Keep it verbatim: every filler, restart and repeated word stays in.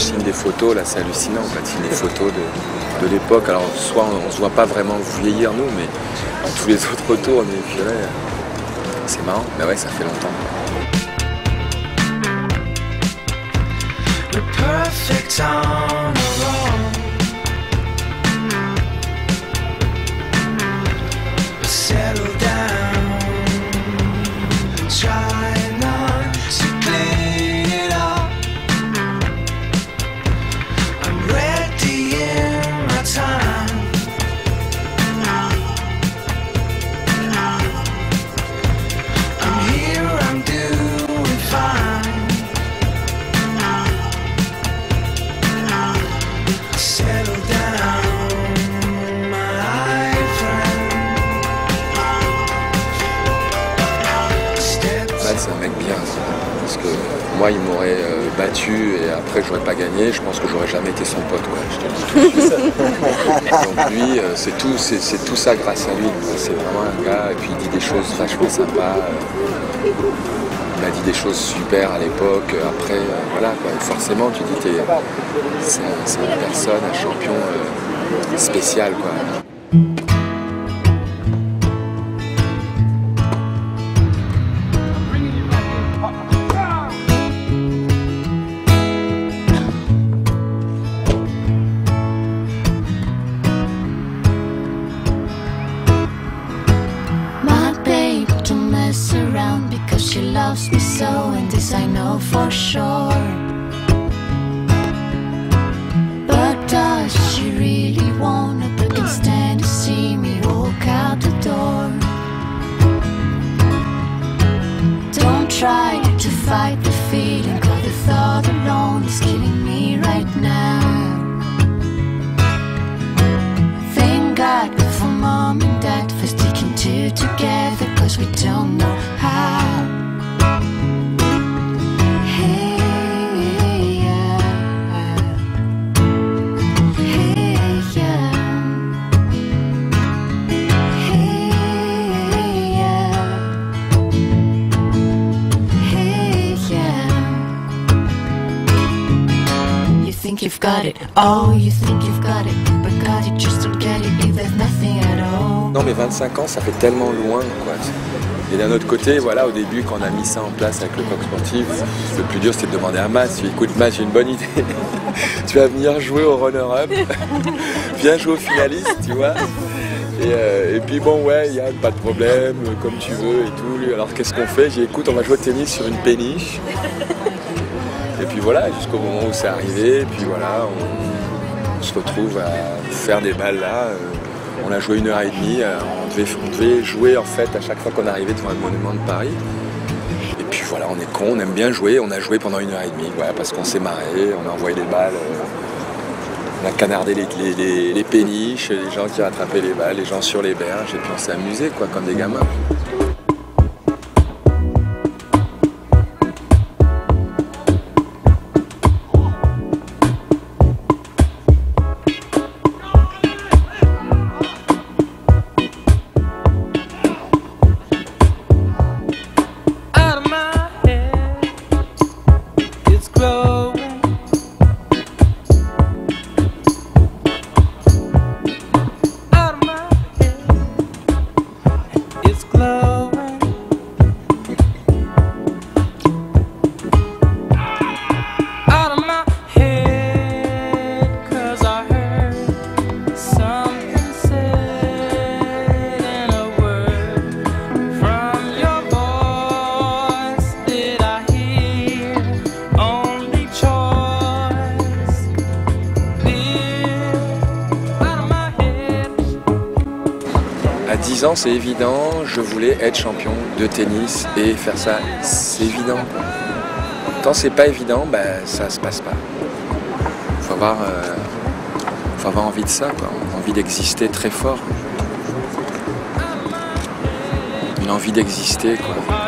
signe des photos, là c'est hallucinant, en fait, signe des photos de, de l'époque. Alors soit on, on se voit pas vraiment vieillir nous, mais tous les autres photos on est purée. C'est marrant, mais ouais, ça fait longtemps. C'est un mec bien, parce que moi il m'aurait euh, battu et après j'aurais pas gagné, je pense que j'aurais jamais été son pote, ouais, je te le dis. Donc lui, euh, c'est tout, c'est tout ça grâce à lui, c'est vraiment un gars, et puis il dit des choses vachement sympas, euh, il a dit des choses super à l'époque, après, euh, voilà, quoi. Forcément tu dis, c'est une personne, un champion euh, spécial, quoi. Around because she loves me so, and this I know for sure. But does she really wanna? But can stand to see me walk out the door. Don't try to fight the feeling, 'cause the thought alone is killing me right now. Thank God for mom and dad for sticking two together, 'cause we don't know how. Hey, yeah. Hey, yeah. Hey, yeah. Hey, yeah. You think you've got it, oh, you think you've got it, but God, you just don't get it if there's nothing at all. Non mais vingt-cinq ans, ça fait tellement loin, quoi. Et d'un autre côté, voilà, au début, quand on a mis ça en place avec le coq sportif, le plus dur, c'était de demander à Mas, écoute Mas, j'ai une bonne idée, tu vas venir jouer au runner-up, viens jouer au finaliste, tu vois. Et, euh, et puis bon, ouais, il y a pas de problème, comme tu veux et tout. Alors qu'est-ce qu'on fait? J'ai dit, écoute, on va jouer au tennis sur une péniche. Et puis voilà, jusqu'au moment où c'est arrivé, et puis voilà, on, on se retrouve à faire des balles là. On a joué une heure et demie, on devait, on devait jouer en fait à chaque fois qu'on arrivait devant un monument de Paris. Et puis voilà, on est con, on aime bien jouer, on a joué pendant une heure et demie, voilà, parce qu'on s'est marré, on a envoyé des balles, on a canardé les, les, les, les péniches, les gens qui rattrapaient les balles, les gens sur les berges, et puis on s'est amusé quoi, comme des gamins. À dix ans, c'est évident, je voulais être champion de tennis et faire ça, c'est évident. Quand c'est pas évident, ben, ça se passe pas. Il faut avoir, euh, faut avoir envie de ça, quoi. Envie d'exister très fort. Une envie d'exister, quoi.